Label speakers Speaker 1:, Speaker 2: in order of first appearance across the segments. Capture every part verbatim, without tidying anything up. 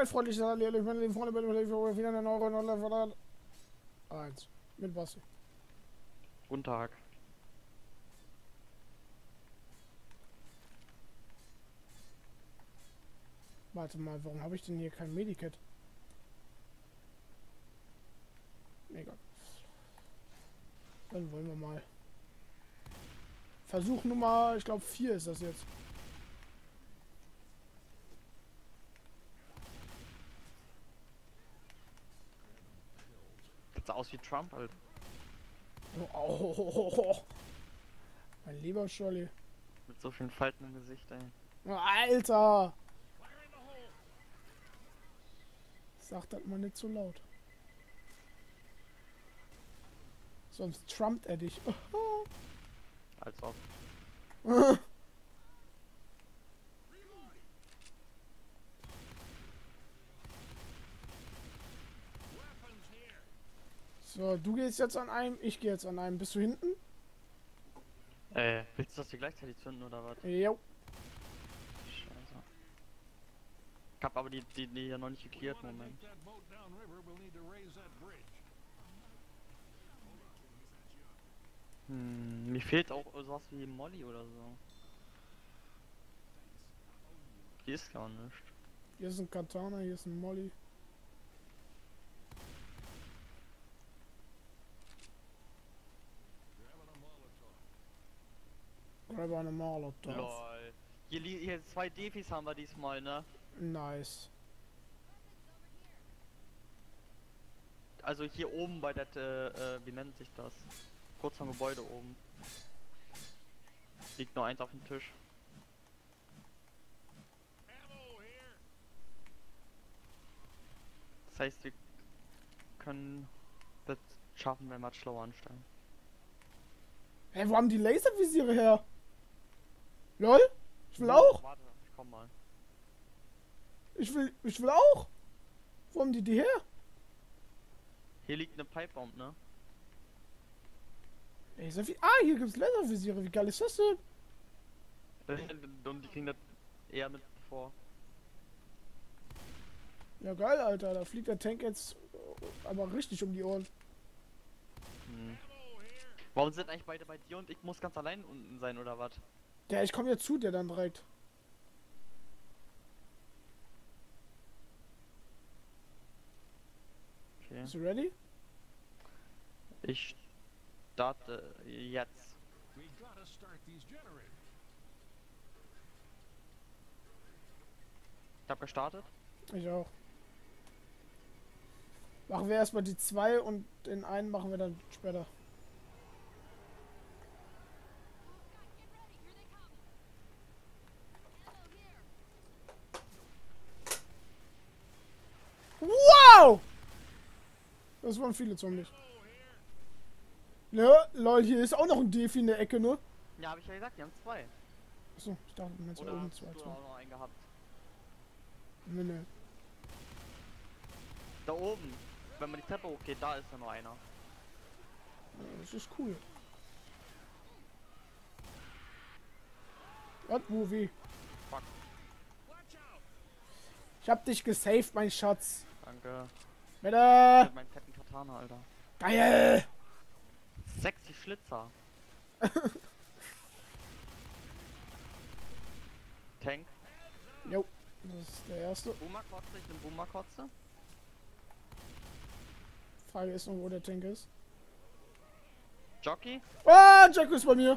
Speaker 1: ein freundliches Hallo, ich meine lieben Freunde, bitte wieder eine neue Runde von eins mit Basti.
Speaker 2: Guten Tag.
Speaker 1: Warte mal, warum habe ich denn hier kein Medikit? Egal. Dann wollen wir mal. Versuch Nummer, ich glaube vier ist das jetzt.
Speaker 2: Sieht so aus wie Trump, Alter.
Speaker 1: Oh, oh, oh, oh, oh. Mein lieber Scholli.
Speaker 2: Mit so vielen Falten im Gesicht, ey.
Speaker 1: Oh, Alter! Sag das mal nicht so laut. Sonst trumpt er dich.
Speaker 2: Als ob.
Speaker 1: So, du gehst jetzt an einem, ich gehe jetzt an einem. Bist du hinten?
Speaker 2: Äh, willst du das hier gleichzeitig zünden oder was?
Speaker 1: Jo.
Speaker 2: Scheiße. Ich hab aber die, die, die hier noch nicht geklärt, Moment. Hm, mir fehlt auch sowas wie Molly oder so. Hier ist gar nicht.
Speaker 1: Hier ist ein Katana, hier ist ein Molly. Grab eine Molotov.
Speaker 2: Lol. Hier, li- hier zwei Defis haben wir diesmal, ne?
Speaker 1: Nice.
Speaker 2: Also hier oben bei der, äh, äh, wie nennt sich das? Kurz am Gebäude oben. Liegt nur eins auf dem Tisch. Das heißt, wir können das schaffen, wenn wir es schlau anstellen.
Speaker 1: Hä, wo haben die Laservisiere her? Lol? Ich will auch.
Speaker 2: Warte, ich komm mal.
Speaker 1: Ich will, ich will auch. Wo haben die die her?
Speaker 2: Hier liegt eine Pipebomb, ne?
Speaker 1: Ey, so viel. Ah, hier gibt's Laservisiere. Wie geil ist das denn?
Speaker 2: Und die kriegen das eher mit vor.
Speaker 1: Ja, geil, Alter. Da fliegt der Tank jetzt aber richtig um die Ohren.
Speaker 2: Hm. Warum sind eigentlich beide bei dir und ich muss ganz allein unten sein, oder was?
Speaker 1: Ja, ich komme jetzt zu dir dann direkt.
Speaker 2: Okay.
Speaker 1: Bist du ready?
Speaker 2: Ich starte jetzt. Ich hab gestartet.
Speaker 1: Ich auch. Machen wir erstmal die zwei und den einen machen wir dann später. Wow! Das waren viele Zombies. Ne, lol, hier ist auch noch ein Defi in der Ecke, ne?
Speaker 2: Ja, hab ich ja gesagt, die haben zwei.
Speaker 1: Achso, ich dachte, du meinst
Speaker 2: Oder
Speaker 1: oben
Speaker 2: hast
Speaker 1: zwei.
Speaker 2: du
Speaker 1: zwei.
Speaker 2: auch noch einen gehabt?
Speaker 1: Ne, ne.
Speaker 2: Da oben, wenn man die Treppe hochgeht, da ist ja noch einer.
Speaker 1: Ja, das ist cool. Was, Movie?
Speaker 2: Fuck.
Speaker 1: Ich hab dich gesaved, mein Schatz.
Speaker 2: Danke.
Speaker 1: Bitte!
Speaker 2: Mit meinem fetten Katana, Alter.
Speaker 1: Geil!
Speaker 2: Sexy Schlitzer. Tank.
Speaker 1: Jo, das ist der erste.
Speaker 2: Boomerkotze, ich bin Boomerkotze.
Speaker 1: Frage ist noch, wo der Tank ist.
Speaker 2: Jockey.
Speaker 1: Ah, Jacko ist bei mir.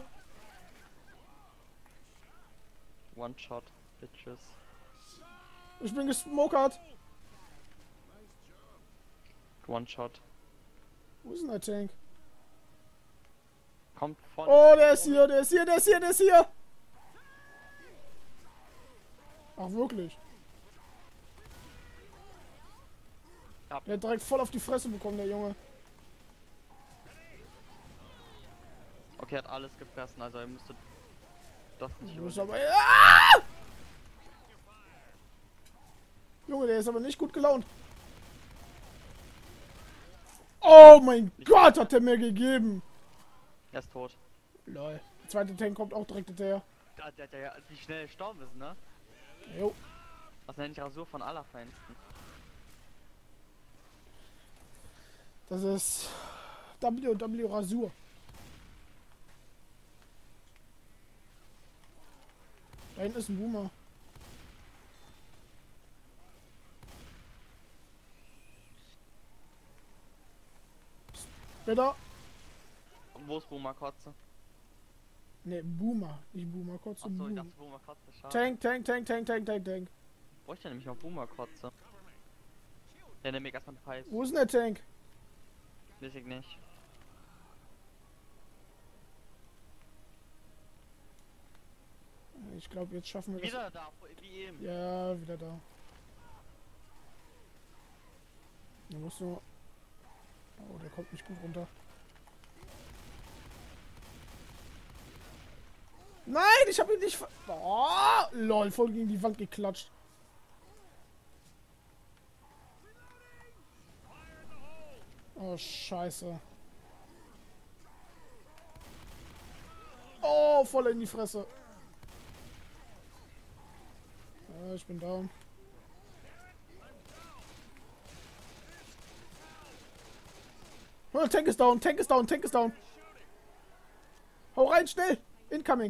Speaker 2: One shot, bitches.
Speaker 1: Ich bin gesmokert.
Speaker 2: One shot.
Speaker 1: Wo ist denn der Tank?
Speaker 2: Kommt von.
Speaker 1: Oh, der ist hier, der ist hier, der ist hier, der ist hier. Ach, wirklich?
Speaker 2: Ja.
Speaker 1: Der hat direkt voll auf die Fresse bekommen, der Junge.
Speaker 2: Okay, hat alles gefressen, also er müsste das nicht
Speaker 1: Du bist
Speaker 2: überleben.
Speaker 1: aber... Ah! Junge, der ist aber nicht gut gelaunt. Oh mein Gott, hat der mir gegeben.
Speaker 2: Er ist tot.
Speaker 1: Lol. Der zweite Tank kommt auch direkt hinterher.
Speaker 2: Der, der, der, wie schnell er gestorben ist, ne?
Speaker 1: Jo.
Speaker 2: Das nenne ich Rasur von Allerfeinsten.
Speaker 1: Das ist W W Rasur. Da hinten ist ein Boomer. Bitte?
Speaker 2: Wo ist Boomer Kotze?
Speaker 1: Ne, Boomer. Nicht Boomer, kurz
Speaker 2: Achso,
Speaker 1: ein
Speaker 2: ich
Speaker 1: Boomer.
Speaker 2: dachte Boomer Kotze, schade.
Speaker 1: Tank, Tank, Tank, Tank, Tank, Tank, Tank.
Speaker 2: Wo ist denn nämlich noch Boomer Kotze? Der nimmt mir erstmal einen Pipe.
Speaker 1: Wo ist denn der Tank?
Speaker 2: Weiß ich nicht.
Speaker 1: Ich glaube, jetzt schaffen wir das.
Speaker 2: Wieder da, wie eben.
Speaker 1: Ja, wieder da. Da musst du... Oh, der kommt nicht gut runter. Nein, ich habe ihn nicht ver... Oh, lol, voll gegen die Wand geklatscht. Oh, scheiße. Oh, voll in die Fresse. Ja, ich bin down. Oh, Tank ist down, Tank ist down, Tank ist down. Hau rein, schnell. Incoming.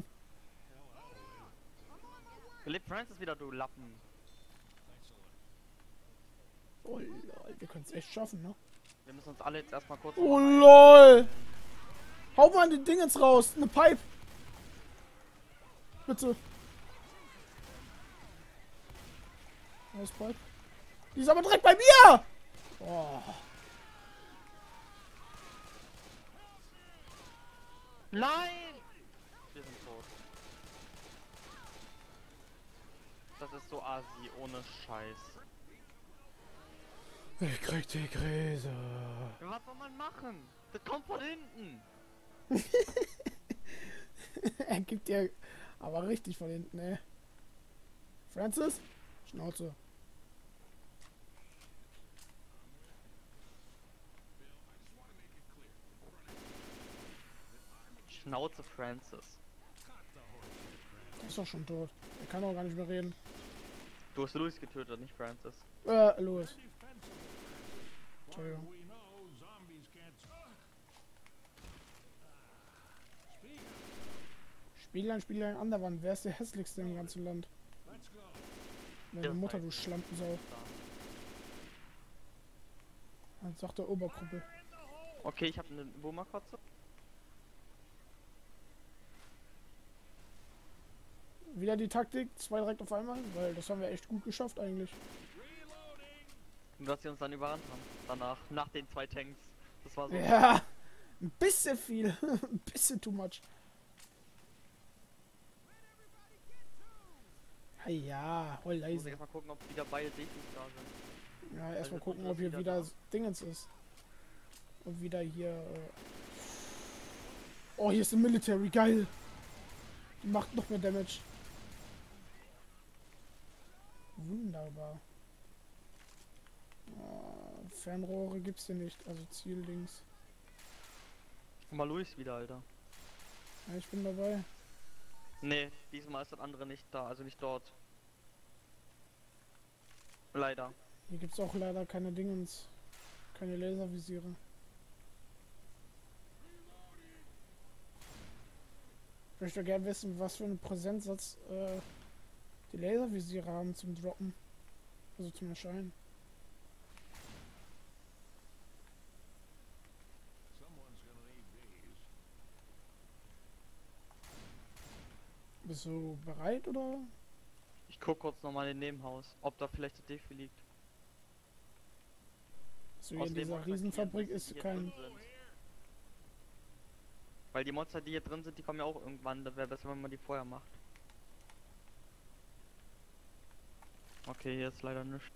Speaker 2: Philipp Francis wieder, du Lappen.
Speaker 1: Oh, lol, wir können es echt schaffen, ne?
Speaker 2: Wir müssen uns alle jetzt erstmal kurz...
Speaker 1: Oh, lol. Hau mal die Dingens raus. Eine Pipe. Bitte. Was Pipe? Die ist aber direkt bei mir. Oh.
Speaker 2: Nein! Wir sind tot. Das ist so assi, ohne Scheiß.
Speaker 1: Ich krieg die Krise.
Speaker 2: Was soll man machen? Das kommt von hinten.
Speaker 1: Er gibt dir aber richtig von hinten, ey. Francis? Schnauze.
Speaker 2: Schnauze Francis.
Speaker 1: Der ist doch schon tot. Er kann auch gar nicht mehr reden.
Speaker 2: Du hast Louis getötet, nicht Francis.
Speaker 1: Äh, Louis. Entschuldigung. Spieglein, Spieglein an der Wand. Wer ist der hässlichste im ganzen Land? Meine Mutter, du Schlampensau. Dann sagt der Oberkuppel.
Speaker 2: Okay, ich habe eine Boomer-Kotze.
Speaker 1: Wieder die Taktik, zwei direkt auf einmal, weil das haben wir echt gut geschafft eigentlich.
Speaker 2: Und dass sie uns dann überrannt haben. Danach, nach den zwei Tanks. Das war so.
Speaker 1: Ja, ein bisschen viel, ein bisschen too much. Ja, voll
Speaker 2: Ich muss
Speaker 1: leise.
Speaker 2: erstmal gucken, ob wieder beide Defis da sind.
Speaker 1: Ja, erstmal
Speaker 2: Also
Speaker 1: gucken,
Speaker 2: kommt
Speaker 1: ob hier
Speaker 2: das
Speaker 1: wieder
Speaker 2: wieder
Speaker 1: Dingens ist. Und wieder hier. Äh oh, hier ist ein Military, geil. Die macht noch mehr Damage. Wunderbar. Oh, Fernrohre gibt's hier nicht, also Zieldings.
Speaker 2: Guck mal, Louis wieder, Alter.
Speaker 1: Ja, ich bin dabei.
Speaker 2: Nee, diesmal ist das andere nicht da, also nicht dort. Leider.
Speaker 1: Hier gibt's auch leider keine Dingens. Keine Laservisiere. Ich möchte gerne wissen, was für einen Prozentsatz äh, die Laservisiere haben zum Droppen. Also zum Erscheinen. Bist du bereit oder?
Speaker 2: Ich guck kurz nochmal in dem Nebenhaus, ob da vielleicht der Defi liegt.
Speaker 1: So, hier
Speaker 2: Aus
Speaker 1: in
Speaker 2: dem
Speaker 1: dieser
Speaker 2: Quartier,
Speaker 1: Riesenfabrik
Speaker 2: die
Speaker 1: ist
Speaker 2: hier
Speaker 1: kein.
Speaker 2: drin sind. Weil die Monster, die hier drin sind, die kommen ja auch irgendwann. Da wäre besser, wenn man die vorher macht. Okay, hier ist leider nichts.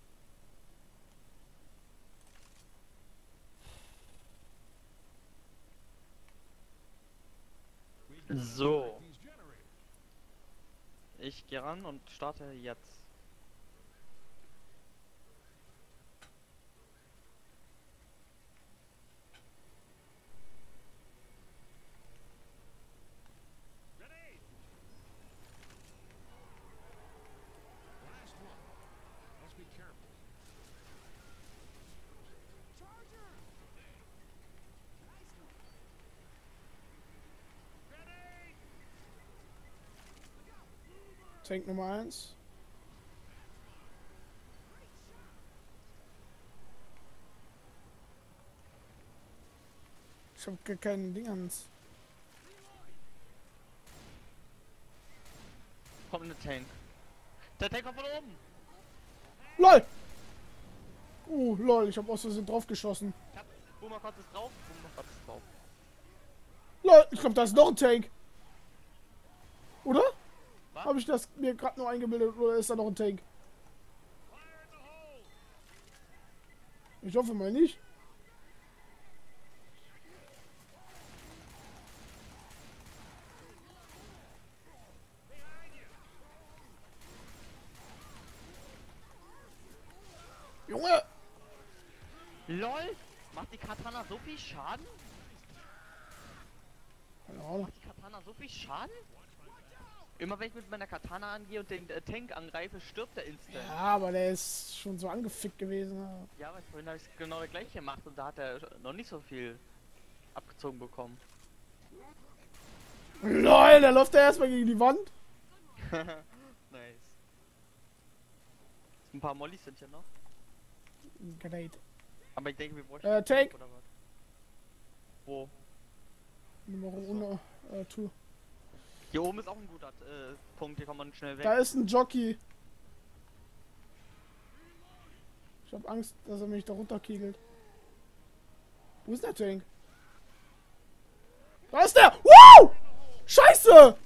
Speaker 2: So. Ich gehe ran und starte jetzt.
Speaker 1: Tank Nummer eins. Ich hab gar keinen Dingens.
Speaker 2: Kommt eine Tank. Der Tank kommt von oben.
Speaker 1: LOL! Uh, lol, ich hab aus Versehen drauf geschossen.
Speaker 2: Ich hab Boomerkotz ist drauf. Boomerkotz ist drauf.
Speaker 1: LOL, ich glaube, da ist noch ein Tank. Oder?
Speaker 2: Was?
Speaker 1: Habe ich das mir gerade nur eingebildet oder ist da noch ein Tank? Ich hoffe mal nicht. Junge!
Speaker 2: LOL! Macht die Katana so viel Schaden?
Speaker 1: Keine Ahnung.
Speaker 2: Macht die Katana so viel Schaden? Immer wenn ich mit meiner Katana angehe und den äh, Tank angreife, stirbt der instant.
Speaker 1: Ja, aber der ist schon so angefickt gewesen. Ja.
Speaker 2: Ja, aber vorhin habe ich genau das gleiche gemacht und da hat er noch nicht so viel abgezogen bekommen.
Speaker 1: LOL, der läuft ja erstmal gegen die Wand.
Speaker 2: Nice. Ein paar Mollys sind ja noch.
Speaker 1: Grenade.
Speaker 2: Aber ich denke, wir bräuchten...
Speaker 1: Äh, Tank.
Speaker 2: Oder was? Wo?
Speaker 1: Nummer uno, äh, two.
Speaker 2: Hier oben ist auch ein guter äh, Punkt, hier kommt man schnell weg.
Speaker 1: Da ist ein Jockey. Ich hab Angst, dass er mich da runterkegelt. Wo ist der Tank? Da ist der! Wow! Scheiße!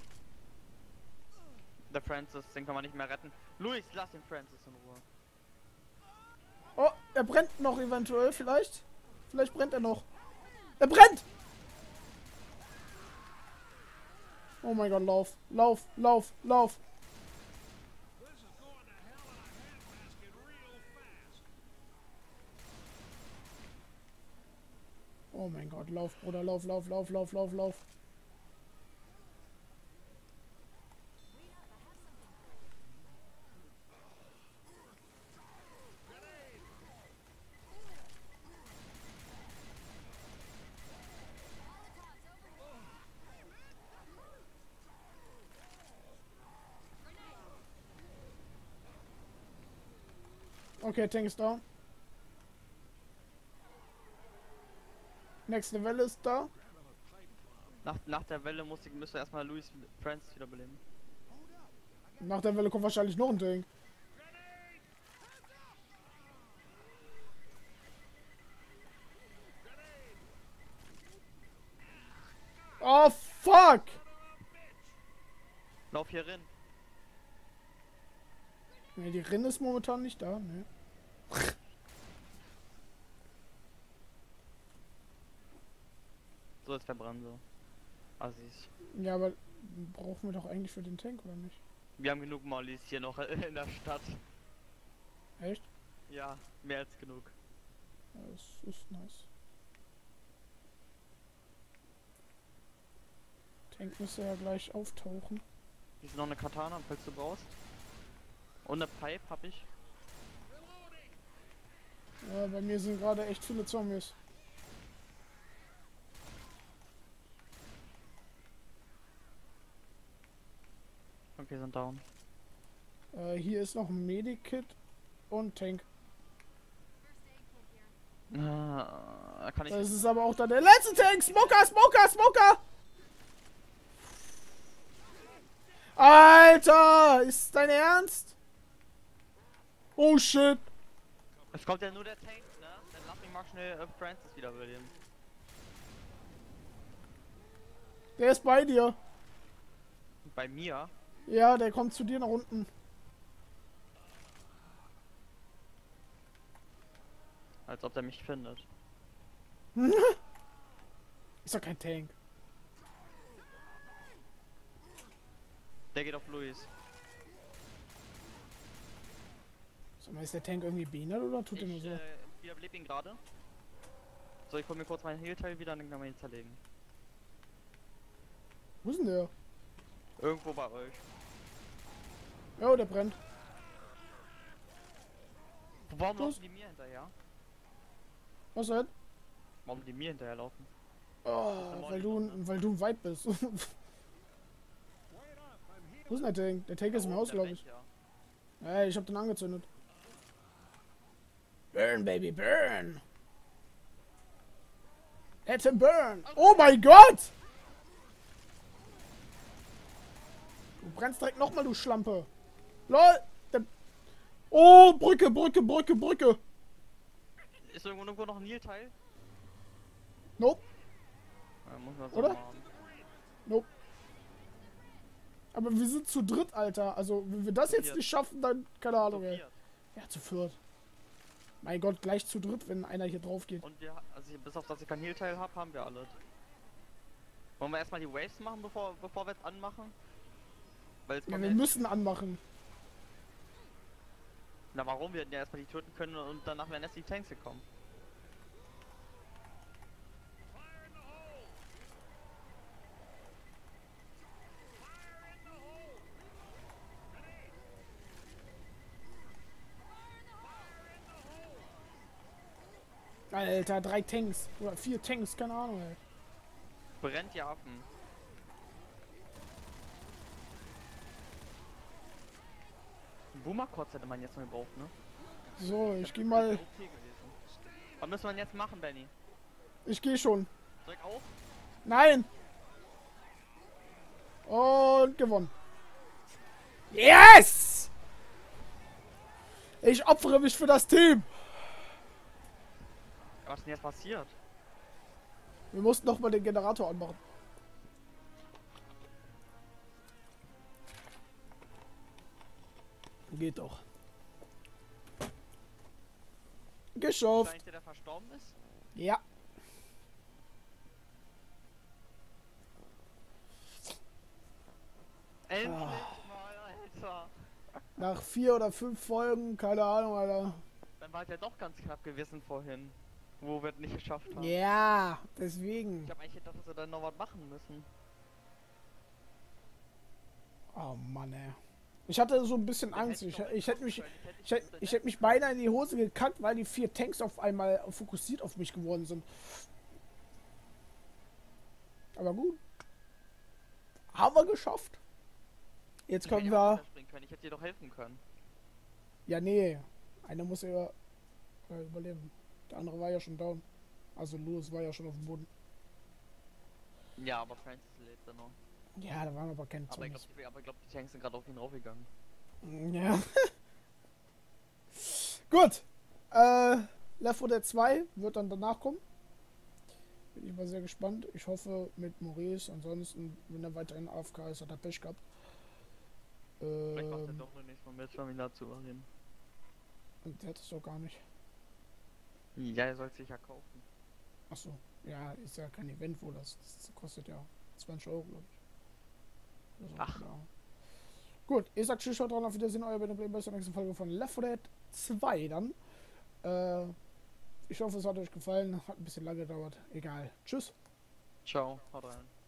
Speaker 2: Der Francis, den kann man nicht mehr retten. Luis, lass den Francis in Ruhe.
Speaker 1: Oh, er brennt noch eventuell, vielleicht. Vielleicht brennt er noch. Er brennt! Oh mein Gott, lauf, lauf, lauf, lauf. Oh mein Gott, lauf, Bruder, lauf, lauf, lauf, lauf, lauf, lauf. Okay, Tank ist da. Nächste Welle ist da.
Speaker 2: Nach, nach der Welle muss ich, müsste erstmal Luis Francis wiederbeleben.
Speaker 1: Nach der Welle kommt wahrscheinlich noch ein Tank. Oh, fuck!
Speaker 2: Lauf hier rein.
Speaker 1: Ne, die Rinne ist momentan nicht da, ne.
Speaker 2: So ist verbrannt so. Assis.
Speaker 1: Ja, aber brauchen wir doch eigentlich für den Tank, oder nicht?
Speaker 2: Wir haben genug Mollys hier noch in der Stadt.
Speaker 1: Echt?
Speaker 2: Ja, mehr als genug.
Speaker 1: Ja, das ist nice. Tank müsste ja gleich auftauchen.
Speaker 2: Hier ist noch eine Katana, falls du brauchst. Und eine Pipe hab ich.
Speaker 1: Ja, bei mir sind gerade echt viele Zombies.
Speaker 2: Okay, sind down.
Speaker 1: Äh, hier ist noch ein Medikit und Tank.
Speaker 2: Ah, kann ich.
Speaker 1: Das ist aber auch dann der letzte Tank! Smoker, Smoker, Smoker! Alter! Ist dein Ernst? Oh shit!
Speaker 2: Es kommt ja nur der Tank, ne? Dann lass mich mal schnell äh, Francis wiederbeleben.
Speaker 1: Der ist bei dir.
Speaker 2: Bei mir?
Speaker 1: Ja, der kommt zu dir nach unten.
Speaker 2: Als ob der mich findet.
Speaker 1: Ist doch kein Tank.
Speaker 2: Der geht auf Luis.
Speaker 1: Sag mal, ist der Tank irgendwie behindert oder tut er nur
Speaker 2: Ich
Speaker 1: so?
Speaker 2: äh, wiederbelebe ihn gerade. So, ich hol mir kurz meinen Heal-Teil wieder und dann kann man ihn zerlegen.
Speaker 1: Wo ist denn der?
Speaker 2: Irgendwo bei euch.
Speaker 1: Ja, der brennt.
Speaker 2: Warum
Speaker 1: Was?
Speaker 2: laufen die mir hinterher?
Speaker 1: Was denn?
Speaker 2: Warum die mir hinterherlaufen?
Speaker 1: Oh, weil du, weil du weit bist. Wo ist denn der Tank? Der Tank ist im
Speaker 2: Oh,
Speaker 1: Haus,
Speaker 2: der
Speaker 1: glaube ich.
Speaker 2: brennt ja.
Speaker 1: Ey, ich hab den angezündet. Burn, baby, burn! Let him burn! Oh mein Gott! Du brennst direkt nochmal, du Schlampe. LOL! Der oh, Brücke, Brücke, Brücke, Brücke!
Speaker 2: Ist irgendwo, irgendwo noch ein Nil-Teil?
Speaker 1: Nope,
Speaker 2: Ja, muss man so
Speaker 1: Oder?
Speaker 2: machen.
Speaker 1: nope. Aber wir sind zu dritt, Alter. Also, wenn wir das
Speaker 2: Zu
Speaker 1: jetzt
Speaker 2: viert.
Speaker 1: nicht schaffen, dann keine
Speaker 2: Zu
Speaker 1: Ahnung, ey.
Speaker 2: viert.
Speaker 1: Ja, zu viert. Mein Gott, gleich zu dritt, wenn einer hier drauf geht.
Speaker 2: Und wir, also bis auf dass ich kein Heal-Teil habe, haben wir alles. Wollen wir erstmal die Waves machen, bevor, bevor wir es anmachen? Weil es
Speaker 1: Ja,
Speaker 2: kommt
Speaker 1: wir
Speaker 2: ja-
Speaker 1: müssen anmachen.
Speaker 2: Na warum? Wir hätten ja erstmal die töten können und danach wären erst die Tanks gekommen.
Speaker 1: Alter, drei Tanks. Oder vier Tanks, keine Ahnung, ey.
Speaker 2: Brennt die Affen. Ein Boomer-Kotz hätte man jetzt noch gebraucht, ne?
Speaker 1: So, ich geh
Speaker 2: Das
Speaker 1: mal.
Speaker 2: wäre okay gewesen. Was müssen wir denn jetzt machen, Benny?
Speaker 1: Ich geh schon.
Speaker 2: Drück auf.
Speaker 1: Nein! Und gewonnen. Yes! Ich opfere mich für das Team.
Speaker 2: Was ist denn jetzt passiert?
Speaker 1: Wir mussten noch mal den Generator anmachen. Geht doch. Geschafft.
Speaker 2: Ist der, der verstorben ist?
Speaker 1: Ja.
Speaker 2: Endlich
Speaker 1: Ah.
Speaker 2: mal, Alter.
Speaker 1: Nach vier oder fünf Folgen, keine Ahnung, Alter.
Speaker 2: Dann war es ja doch ganz knapp gewesen vorhin. Wo wir es nicht geschafft haben.
Speaker 1: Ja, deswegen.
Speaker 2: Ich habe eigentlich gedacht, dass wir dann noch was machen müssen.
Speaker 1: Oh Mann, ey. Ich hatte so ein bisschen
Speaker 2: Dann
Speaker 1: Angst.
Speaker 2: hätte
Speaker 1: Ich,
Speaker 2: noch
Speaker 1: ich hätte mich,
Speaker 2: können, hätte
Speaker 1: ich hätte, ich hätte mich beinahe in die Hose gekackt, weil die vier Tanks auf einmal fokussiert auf mich geworden sind. Aber gut. Haben wir geschafft. Jetzt
Speaker 2: Ich
Speaker 1: können
Speaker 2: hätte auch
Speaker 1: wir.
Speaker 2: springen können. Ich hätte dir doch helfen können.
Speaker 1: Ja, nee. Einer muss ja äh, überleben. Der andere war ja schon down. Also Louis war ja schon auf dem Boden.
Speaker 2: Ja, aber Francis lebt da noch.
Speaker 1: Ja, da waren aber keine
Speaker 2: Aber ich
Speaker 1: Zombies.
Speaker 2: glaube, aber ich glaub, die Tanks sind gerade auf ihn raufgegangen.
Speaker 1: Ja. Gut. Äh, Left four Dead zwei wird dann danach kommen. Bin ich mal sehr gespannt. Ich hoffe mit Maurice. Ansonsten, wenn er weiterhin A F K ist, hat er Pech gehabt.
Speaker 2: Vielleicht macht er
Speaker 1: Ähm,
Speaker 2: doch noch nicht mal mit, um ihn dazu überreden.
Speaker 1: und der hat es doch gar nicht.
Speaker 2: Ja, er soll sich ja kaufen.
Speaker 1: Achso. Ja, ist ja kein Event, wo das, das kostet ja zwanzig Euro, glaube ich. Also,
Speaker 2: Ach.
Speaker 1: ja. Gut, ich sag Tschüss, schaut dran, auf Wiedersehen, euer Ben Play, bis zur nächsten Folge von Left four Dead zwei dann. Äh, ich hoffe, es hat euch gefallen. Hat ein bisschen lange gedauert. Egal. Tschüss.
Speaker 2: Ciao, haut rein.